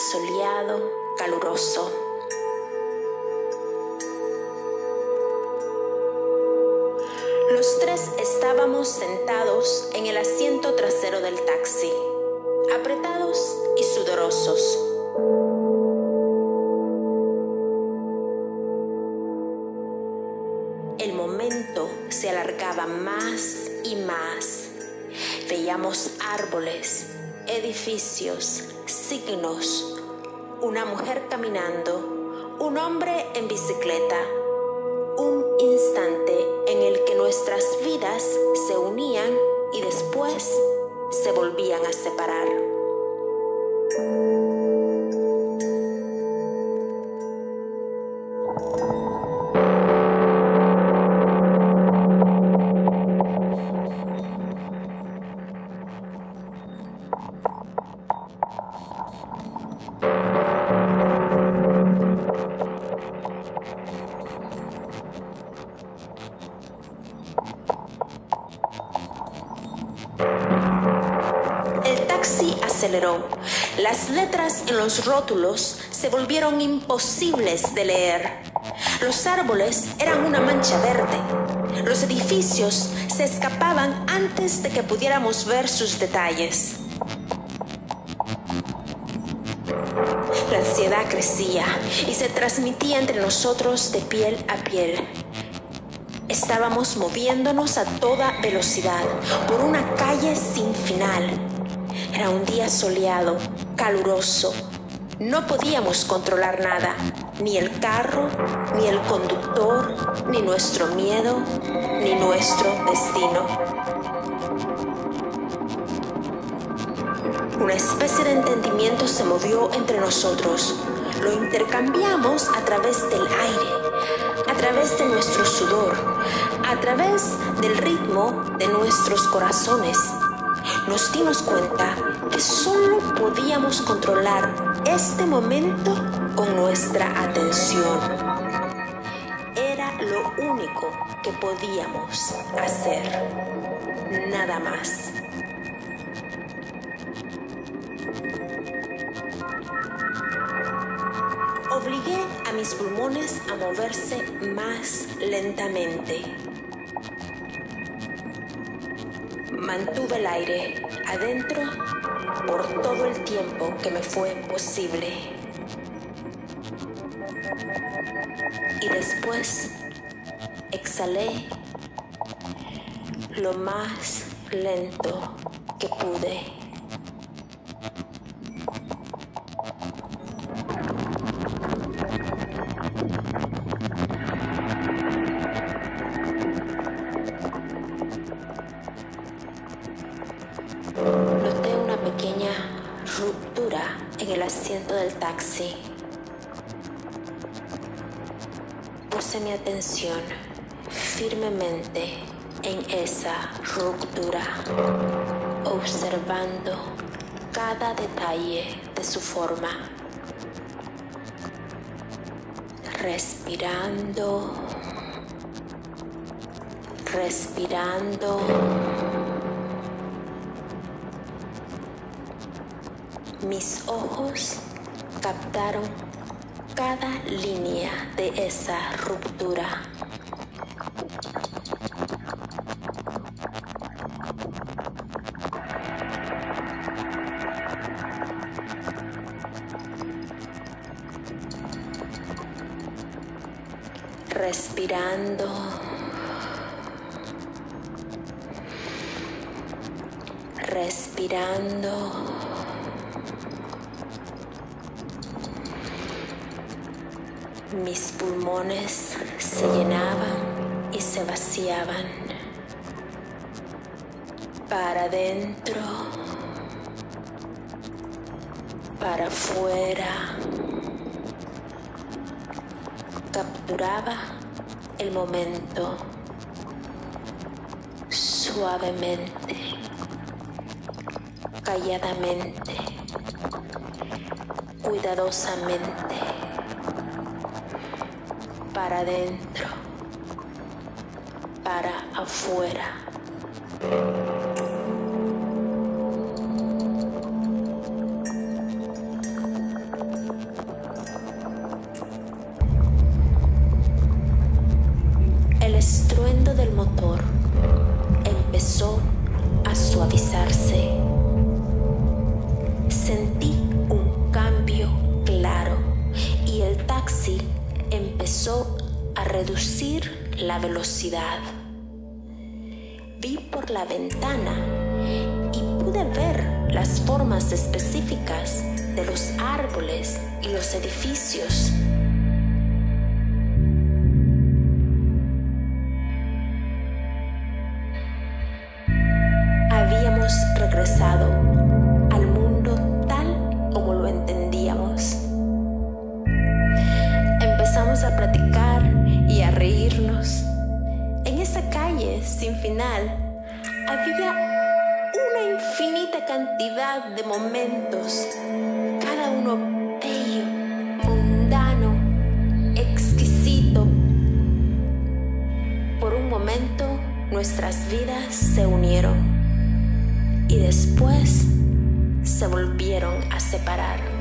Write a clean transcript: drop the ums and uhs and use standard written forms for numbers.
soleado, caluroso. Los tres estábamos sentados en el asiento trasero del taxi, apretados y sudorosos. El momento se alargaba más y más. Veíamos árboles, edificios, signos, una mujer caminando, un hombre en bicicleta. Un instante en el que nuestras vidas se unían y después se volvían a separar. Aceleró. Las letras en los rótulos se volvieron imposibles de leer. Los árboles eran una mancha verde. Los edificios se escapaban antes de que pudiéramos ver sus detalles. La ansiedad crecía y se transmitía entre nosotros de piel a piel. Estábamos moviéndonos a toda velocidad por una calle sin final. Era un día soleado, caluroso. No podíamos controlar nada, ni el carro, ni el conductor, ni nuestro miedo, ni nuestro destino. Una especie de entendimiento se movió entre nosotros. Lo intercambiamos a través del aire, a través de nuestro sudor, a través del ritmo de nuestros corazones. Nos dimos cuenta que solo podíamos controlar este momento con nuestra atención. Era lo único que podíamos hacer, nada más. Obligué a mis pulmones a moverse más lentamente. Mantuve el aire adentro por todo el tiempo que me fue posible. Y después exhalé lo más lento que pude. Noté una pequeña ruptura en el asiento del taxi. Puse mi atención firmemente en esa ruptura, observando cada detalle de su forma. Respirando. Mis ojos captaron cada línea de esa ruptura. Respirando. Mis pulmones se llenaban y se vaciaban. Para adentro, para afuera. Capturaba el momento suavemente, calladamente, cuidadosamente. Para adentro, para afuera. estruendo del motor empezó a suavizarse. Sentí un cambio claro y el taxi empezó a reducir la velocidad. Vi por la ventana y pude ver las formas específicas de los árboles y los edificios. Habíamos regresado al mundo tal como lo entendíamos. Empezamos a platicar y a reírnos. En esa calle sin final había una infinita cantidad de momentos, cada uno bello, mundano, exquisito. Por un momento nuestras vidas se unieron y después se volvieron a separar.